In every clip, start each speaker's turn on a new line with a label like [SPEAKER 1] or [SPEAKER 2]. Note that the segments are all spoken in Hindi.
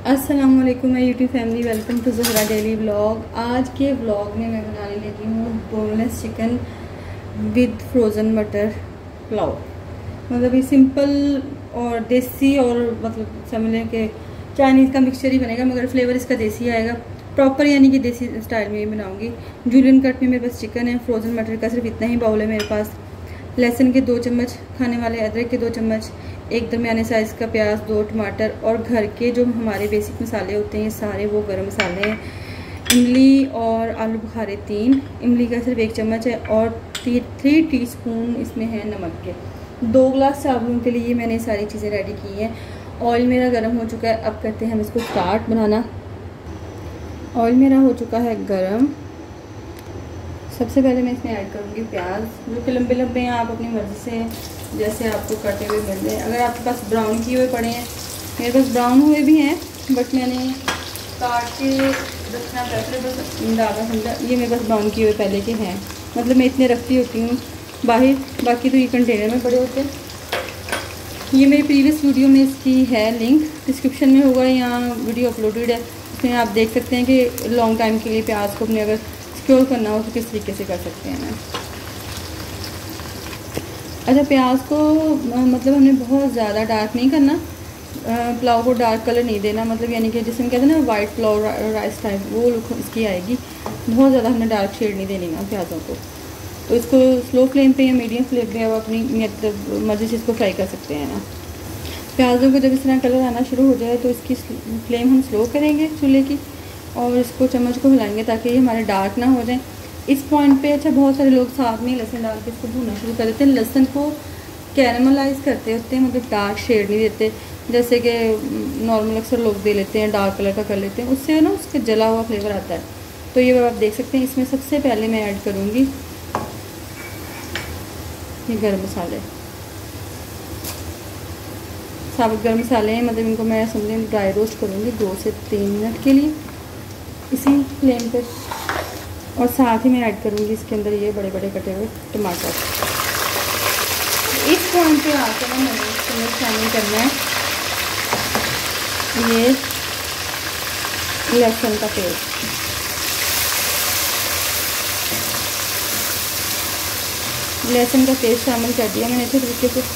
[SPEAKER 1] अस्सलाम वालेकुम my YouTube family, welcome to Zahra daily vlog. आज के व्लॉग में मैं बनाने लगी हूँ बोनलेस चिकन विद फ्रोज़न मटर पुलाव। मतलब ये सिंपल और देसी और मतलब समझ लें कि चाइनीज़ का मिक्सचर ही बनेगा, मगर फ्लेवर इसका देसी आएगा प्रॉपर, यानी कि देसी स्टाइल में ही बनाऊँगी। जूलियन कट में मेरे पास चिकन है, फ्रोज़न मटर का सिर्फ इतना ही बाउल है मेरे पास। लहसुन के 2 चम्मच खाने वाले, अदरक के 2 चम्मच, एक दरमियाने साइज़ का प्याज, 2 टमाटर और घर के जो हमारे बेसिक मसाले होते हैं सारे वो गरम मसाले हैं। इमली और आलू बुखारे 3, इमली का सिर्फ 1 चम्मच है और 3 टीस्पून इसमें है नमक के। 2 गिलास चावलों के लिए मैंने सारी चीज़ें रेडी की हैं। ऑयल मेरा गर्म हो चुका है, अब करते हैं हम इसको स्टार्ट बनाना। ऑयल मेरा हो चुका है गर्म। सबसे पहले मैं इसमें ऐड करूँगी प्याज, जो कि लंबे लंबे हैं, आप अपनी मर्ज़ी से जैसे आपको कटे हुए मिल जाए। अगर आपके पास ब्राउन किए हुए पड़े हैं, मेरे पास ब्राउन हुए भी हैं बट मैंने काट के रखना प्रेफरेबल डाला समझा। ये मेरे पास ब्राउन किए हुए पहले के हैं, मतलब मैं इतने रखती होती हूँ बाहर, बाकी तो ये कंटेनर में पड़े होते हैं। ये मेरी प्रीवियस वीडियो में इसकी है लिंक, डिस्क्रिप्शन में होगा, यहाँ वीडियो अपलोडेड है, उसमें आप देख सकते हैं कि लॉन्ग टाइम के लिए प्याज को अपने अगर स्क्रॉल करना हो तो किस तरीके से कर सकते हैं। अच्छा, प्याज को मतलब हमने बहुत ज़्यादा डार्क नहीं करना, पुलाव को डार्क कलर नहीं देना, मतलब यानी कि जिसमें कहते हैं ना वाइट पुलाव राइस टाइप, वो लुक इसकी आएगी। बहुत ज़्यादा हमने डार्क शेड नहीं देनी ना प्याज़ों को। तो इसको स्लो फ्लेम पे या मीडियम फ्लेम पे आप अपनी मर्ज़ी से इसको फ्राई कर सकते हैं ना। प्याज़ों को जब इस तरह कलर आना शुरू हो जाए तो इसकी फ्लेम हम स्लो करेंगे चूल्हे की, और इसको चम्मच को हिलाएंगे ताकि ये हमारे डार्क ना हो जाए। इस पॉइंट पे अच्छा बहुत सारे लोग साथ में लहसुन डाल के इसको भूनना शुरू कर देते हैं। लहसुन को कैरमलाइज करते होते हैं, मतलब डार्क शेड नहीं देते, जैसे कि नॉर्मल अक्सर लोग दे लेते हैं, डार्क कलर का कर लेते हैं, उससे ना उसका जला हुआ फ्लेवर आता है। तो ये आप देख सकते हैं। इसमें सबसे पहले मैं ऐड करूँगी ये गर्म मसाले, साबुत गर्म मसाले हैं, मतलब इनको मैं समझें ड्राई रोस्ट करूँगी 2 से 3 मिनट के लिए इसी फ्लेम पर। और साथ ही मैं ऐड करूँगी इसके अंदर ये बड़े बड़े कटे हुए टमाटर। इस पॉइंट पे आकर ना मैंने इसके अंदर शामिल करना है ये लहसुन का पेस्ट। लहसुन का पेस्ट शामिल कर दिया मैंने अच्छे तरीके से।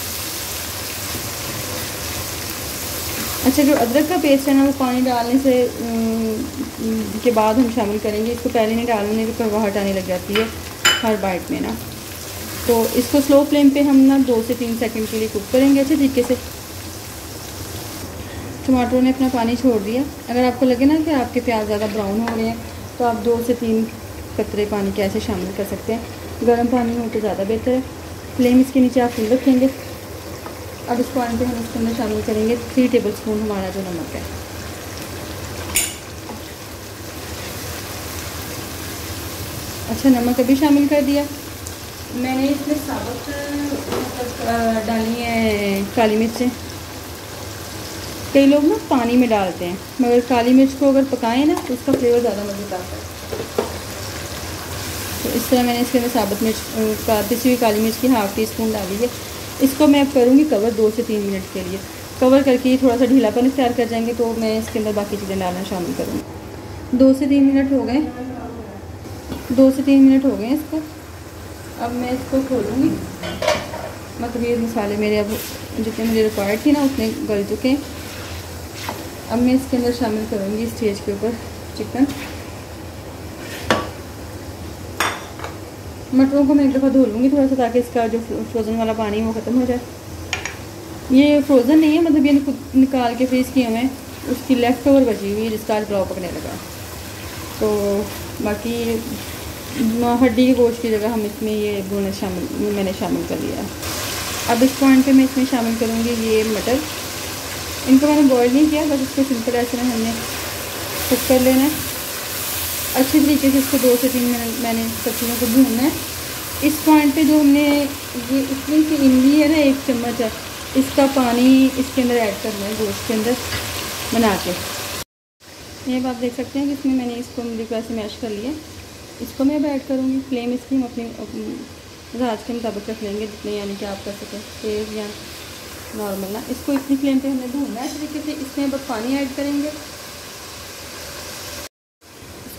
[SPEAKER 1] अच्छा, जो अदरक का पेस्ट है ना वो पानी डालने से के बाद हम शामिल करेंगे, इसको पहले नहीं डालने की कड़वाहट आने लग जाती है हर बाइट में ना। तो इसको स्लो फ्लेम पे हम ना 2 से 3 सेकंड के लिए कुक करेंगे अच्छे तरीके से। टमाटरों ने अपना पानी छोड़ दिया। अगर आपको लगे ना कि आपके प्याज ज़्यादा ब्राउन हो रहे हैं तो आप 2 से 3 कतरे पानी के ऐसे शामिल कर सकते हैं। गर्म पानी हो तो ज़्यादा बेहतर है। फ्लेम इसके नीचे आप फुल रखेंगे। अब इस पॉइंट पे हम इसके अंदर शामिल करेंगे 3 टेबलस्पून हमारा जो नमक है। अच्छा, नमक अभी शामिल कर दिया मैंने। इसमें साबुत मतलब डाली है काली मिर्चें। कई लोग ना पानी में डालते हैं, मगर काली मिर्च को अगर पकाएं ना तो उसका फ्लेवर ज़्यादा मज़ेदार आता है। तो इस तरह मैंने इसके अंदर साबुत मिर्च पिसी हुई काली मिर्च की 1/2 टीस्पून डाली है। इसको मैं अब करूँगी कवर 2 से 3 मिनट के लिए। कवर करके थोड़ा सा ढीलापन इख्तियार कर जाएंगे तो मैं इसके अंदर बाकी चीज़ें डालना शामिल करूँगी। 2 से 3 मिनट हो गए, 2 से 3 मिनट हो गए इसको। अब मैं इसको खोलूँगी, मतलब ये मसाले मेरे अब जितने मुझे रिक्वायर्ड थी ना उतने गल चुके हैं। अब मैं इसके अंदर शामिल करूँगी स्टेज के ऊपर चिकन। मटरों को मैं एक दफ़ा धो लूँगी थोड़ा सा, ताकि इसका जो फ्रोज़न वाला पानी है वो ख़त्म हो जाए। ये फ्रोज़न नहीं है, मतलब ये निकाल के फ्रीज़ किए हुए, उसकी लेफ़्ट ओवर बची हुई है जिसका आज पुलाव पकने लगा। तो बाकी हड्डी के गोश्त की जगह हम इसमें ये बोनस मैंने शामिल कर लिया। अब इस पॉइंट पे मैं इसमें शामिल करूँगी ये मटर। इनको मैंने बॉयल नहीं किया, बस इसको सिंपल ऐसे में हमने कुक कर लेना है अच्छी तरीके से। इसको 2 से 3 मिनट मैंने सब चीज़ों को भूनना है। इस पॉइंट पे जो हमने ये इतनी सी इमली है ना 1 चम्मच है, इसका पानी इसके अंदर ऐड करना है गोश्त के अंदर बना के। ये आप देख सकते हैं कि इसमें मैंने इसको इमली को ऐसे मैश कर लिया। इसको मैं अब ऐड करूँगी। फ्लेम इसकी हम अपनी राज के मुताबिक रख लेंगे, जितने यानी कि आप कर सकें तेज़ या नॉर्मल ना। इसको इतनी फ्लेम पे हमने भूनना है तरीके से। इसमें अब पानी ऐड करेंगे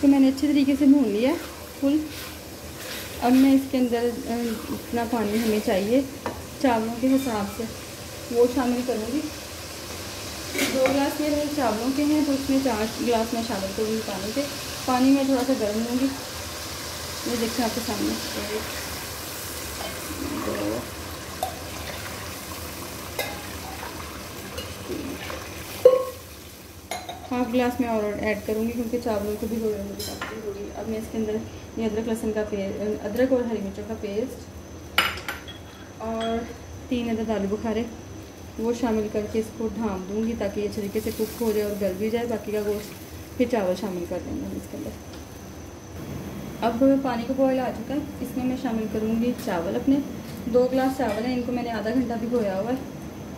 [SPEAKER 1] इसको मैंने अच्छे तरीके से भून लिया फुल। अब मैं इसके अंदर इतना पानी हमें चाहिए चावलों के हिसाब से वो शामिल करूँगी। 2 गिलास मेरे चावलों के हैं तो उसमें 4 गिलास मैं शामिल करूँगी पानी के। पानी में थोड़ा सा गर्म लूँगी। ये देखिए आपके सामने 1/2 गिलास में और ऐड करूँगी क्योंकि चावलों को भी होगी। अब मैं इसके अंदर ये अदरक लहसुन का पेस्ट, अदरक और हरी मिर्चों का पेस्ट और 3 अदद आलू बुखारे वो शामिल करके इसको ढाँप दूँगी ताकि ये अच्छे तरीके से कुक हो जाए और गल भी जाए। बाकी का गोश्त फिर चावल शामिल कर देंगे हम इसके अंदर। अब पानी का बॉयल आ चुका है, इसमें मैं शामिल करूँगी चावल अपने। 2 गिलास चावल हैं, इनको मैंने आधा घंटा भिगोया हुआ है।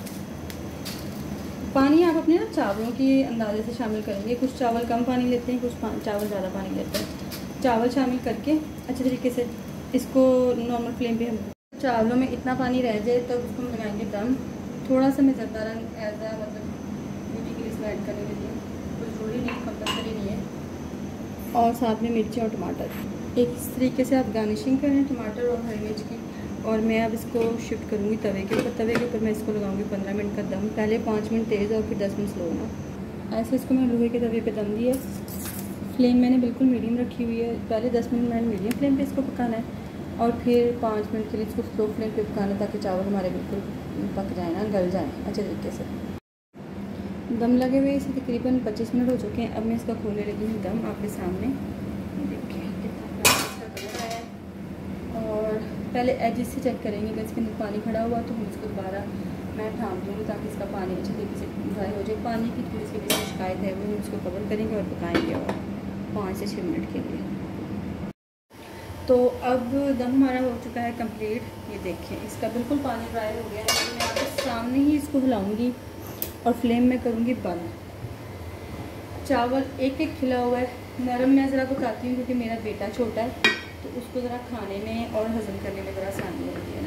[SPEAKER 1] पानी आप अपने ना चावलों के अंदाजे से शामिल करेंगे। कुछ चावल कम पानी लेते हैं, कुछ चावल ज़्यादा पानी लेते हैं। चावल शामिल करके अच्छे तरीके से इसको नॉर्मल फ्लेम पे हम चावलों में इतना पानी रह जाए तब उसको हम लगाएंगे दम। थोड़ा सा मैं ज़रदा रंग एज आ मतलब ब्यूटी के लिए इसमें ऐड करने देती हूँ, कुछ ज़रूरी नहीं, कंपलसरी नहीं है। और साथ में मिर्ची और टमाटर एक इस तरीके से आप गार्निशिंग करें टमाटर और हरी मिर्च की। और मैं अब इसको शिफ्ट करूँगी तवे के ऊपर। तवे के ऊपर मैं इसको लगाऊंगी 15 मिनट का दम। पहले 5 मिनट तेज़ और फिर 10 मिनट स्लो ना। ऐसे इसको मैं लोहे के तवे पे दम दिया। फ्लेम मैंने बिल्कुल मीडियम रखी हुई है। पहले 10 मिनट मैंने मीडियम फ्लेम पे इसको पकाना है और फिर 5 मिनट के लिए इसको स्लो फ्लेम पे पकाना है ताकि चावल हमारे बिल्कुल पक जाए ना, गल जाए अच्छे तरीके से। दम लगे हुए इसे तकरीबन 25 मिनट हो चुके हैं। अब मैं इसका खोलने लगी हूँ दम आपके सामने। देखिए कितना इसका कलर आया है। और पहले एजिस से चेक करेंगे अगर इसके अंदर पानी खड़ा हुआ तो हम इसको दोबारा मैं ढाँप दूँगी ताकि इसका पानी अच्छे तरीके से ड्राई हो जाए। पानी की थोड़ी सी भी शिकायत है वो हम इसको कवर करेंगे और पकाएंगे और 5 से 6 मिनट के लिए। तो अब दम हमारा हो चुका है कंप्लीट। ये देखें इसका बिल्कुल पानी ड्राई हो गया है। मैं आपके सामने ही इसको हिलाऊंगी और फ्लेम में करूँगी बंद। चावल एक एक खिला हुआ है, नरम मैं ज़रा पकाती हूँ क्योंकि मेरा बेटा छोटा है तो उसको ज़रा खाने में और हज़म करने में ज़रा आसानी होती है ना।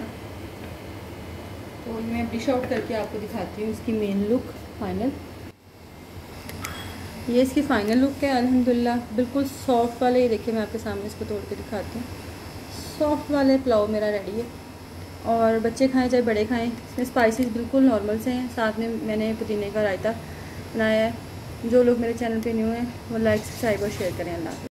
[SPEAKER 1] तो मैं डिश आउट करके आपको दिखाती हूँ इसकी मेन लुक फाइनल। ये इसकी फ़ाइनल लुक है अल्हम्दुलिल्लाह। बिल्कुल सॉफ्ट वाले, ये देखिए मैं आपके सामने इसको तोड़ के दिखाती हूँ। सॉफ्ट वाले पुलाव मेरा रेडी है और बच्चे खाएं चाहे बड़े खाएं। इसमें स्पाइसेस बिल्कुल नॉर्मल से हैं। साथ में मैंने पुदीने का रायता बनाया है। जो लोग मेरे चैनल पे न्यू हैं वो लाइक सब्सक्राइब और शेयर करें। अल्लाह।